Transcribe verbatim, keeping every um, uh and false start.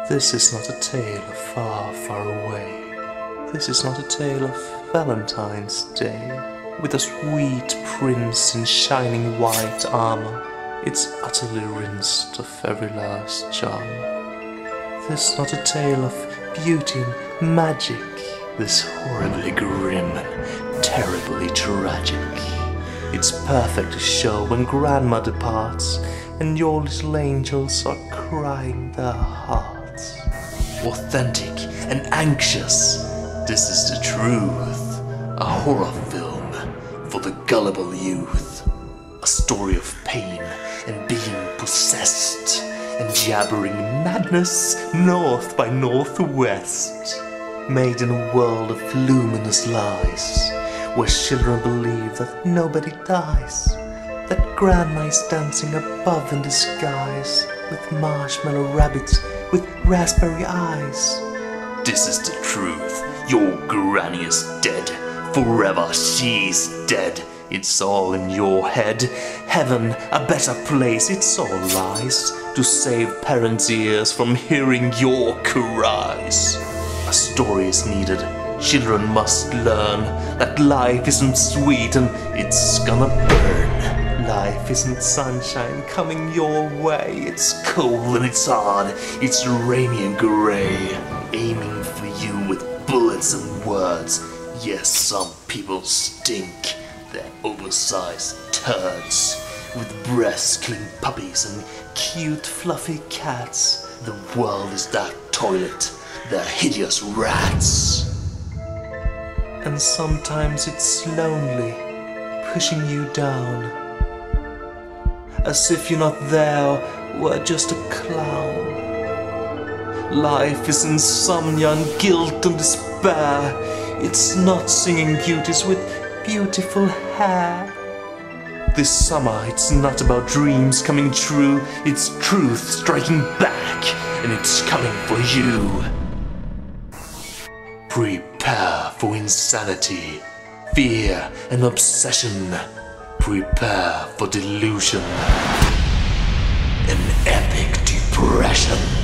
This is not a tale of far, far away. This is not a tale of Valentine's Day, with a sweet prince in shining white armor. It's utterly rinsed of every last charm. This is not a tale of beauty and magic. This horribly grim and terribly tragic. It's perfect to show when grandma departs, and your little angels are crying their hearts. Authentic and anxious, this is the truth. A horror film for the gullible youth. A story of pain and being possessed, and jabbering madness north by northwest. Made in a world of luminous lies, where children believe that nobody dies, that grandma is dancing above in disguise, with marshmallow rabbits with raspberry eyes. This is the truth. Your granny is dead. Forever she's dead. It's all in your head. Heaven, a better place, it's all lies, to save parents' ears from hearing your cries. A story is needed. Children must learn that life isn't sweet and it's gonna burn. Life isn't sunshine coming your way. It's cold and it's hard. It's rainy and grey, aiming for you with bullets and words. Yes, some people stink. They're oversized turds, with breast-clean puppies and cute fluffy cats. The world is that toilet. They're hideous rats. And sometimes it's lonely, pushing you down, as if you're not there, we're just a clown. Life is insomnia and guilt and despair. It's not singing beauties with beautiful hair. This summer it's not about dreams coming true. It's truth striking back, and it's coming for you. Prepare for insanity, fear and obsession. Prepare for delusion, an epic depression.